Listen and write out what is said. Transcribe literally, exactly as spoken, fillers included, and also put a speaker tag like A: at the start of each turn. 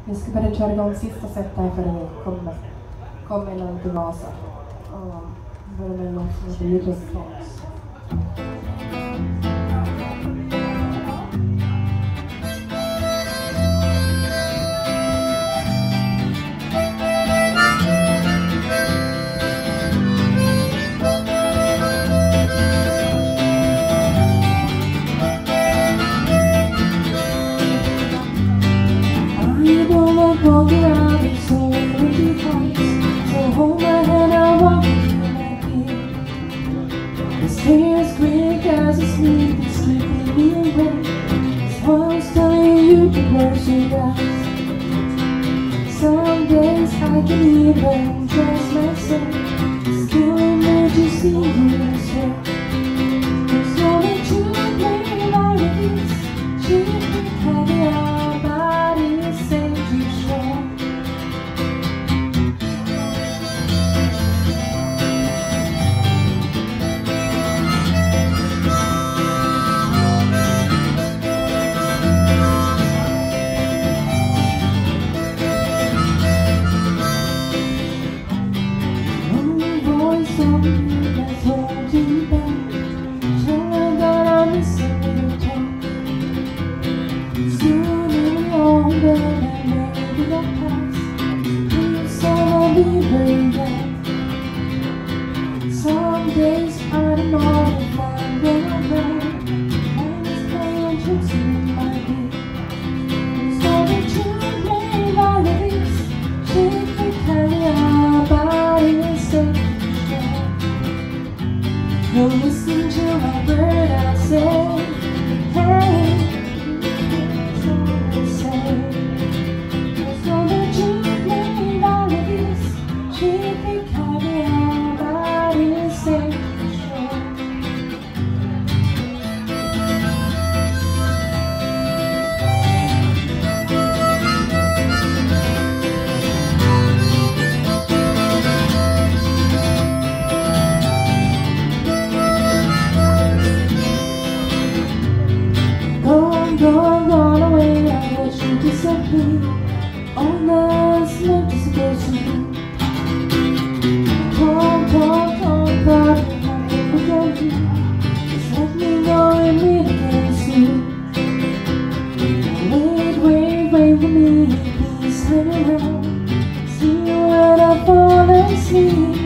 A: Vi ska bara köra igång sista set här för det kommer, kommer innan till Vasa. Och börja med något som heter Little Thoughts. Walk around in so many times, so hold my hand, I'll walk with you like it. This hair is quick as a sleep, it's keeping me awake. It's what I was telling you to close your eyes. Some days I can even trust myself. It's killing me to see you this way. There's no way to blame all of this. She can carry our bodies safe. Some days I don't know if I'm gonna go. And it's playing tricks in my head. So that you play all of this, she can carry our bodies safe and strong. You'll listen to my word I say. Hey, that's all I say. So that you play all of this, she can carry our bodies safe and strong. Gone, gone, gone away, I wish you disappeared. All that's left is supposed to be. Talk, talk, talk, talk, nothing we can do. Just let me know and meet again soon. Wait, wait, wait for me, please hang around. See you when I fall asleep.